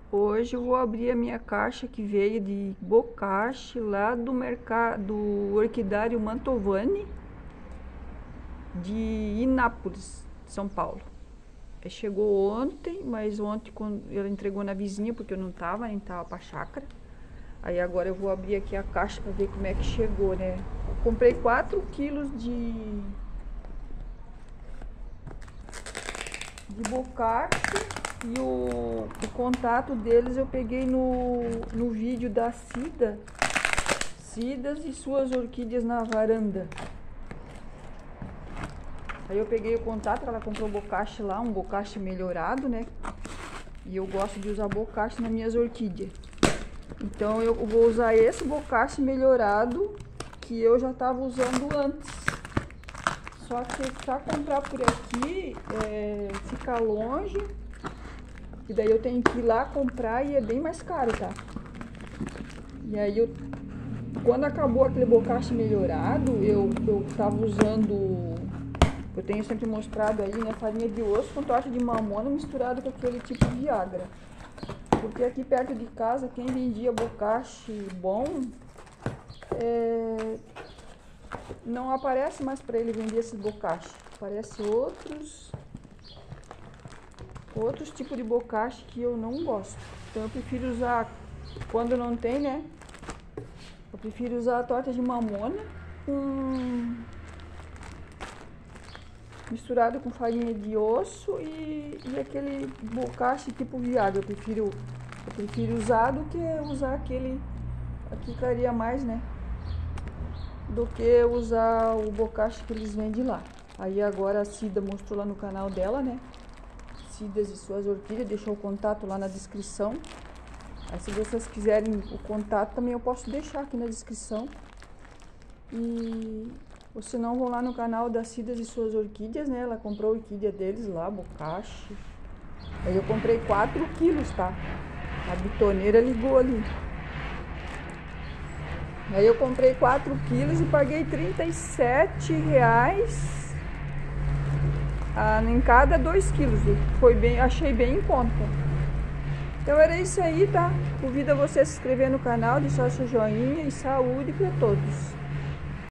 Hoje eu vou abrir a minha caixa que veio de bocache lá do mercado do Orquidário Mantovani de Inápolis, São Paulo. Chegou ontem, mas ontem quando ela entregou na vizinha porque eu não tava, nem tava pra chácara. Aí agora eu vou abrir aqui a caixa pra ver como é que chegou, né? Eu comprei 4 quilos de bocache. E o contato deles eu peguei no vídeo da Cidas e suas orquídeas na varanda. Aí eu peguei o contato, ela comprou bocache lá, um bocache melhorado, né? E eu gosto de usar bocache nas minhas orquídeas. Então eu vou usar esse bocache melhorado que eu já estava usando antes. Só que para comprar por aqui fica longe. E daí eu tenho que ir lá comprar e é bem mais caro, tá? E aí quando acabou aquele bocache melhorado, eu tava usando, eu tenho sempre mostrado aí, né, farinha de osso com torta de mamona misturado com aquele tipo de Viagra. Porque aqui perto de casa, quem vendia bocache bom, não aparece mais para ele vender esse bocache. Aparece outros tipos de bocache que eu não gosto. Então eu prefiro usar, quando não tem, né? Eu prefiro usar a torta de mamona misturado com farinha de osso e aquele bocache tipo Viagra. Eu prefiro usar do que usar aquele, aqui ficaria mais, né? Do que usar o bocache que eles vendem lá. Aí agora a Cida mostrou lá no canal dela, né? Cidas e suas orquídeas, deixou o contato lá na descrição. Aí se vocês quiserem o contato também eu posso deixar aqui na descrição. Ou se não, vão lá no canal da Cidas e suas orquídeas, né? Ela comprou a orquídea deles lá, bocache. Aí eu comprei 4 quilos, tá? A bitoneira ligou ali. Aí eu comprei 4 quilos e paguei R$37 em cada 2 quilos. Achei bem em conta. Então era isso aí, tá? Convido a você a se inscrever no canal, deixar seu joinha e saúde para todos.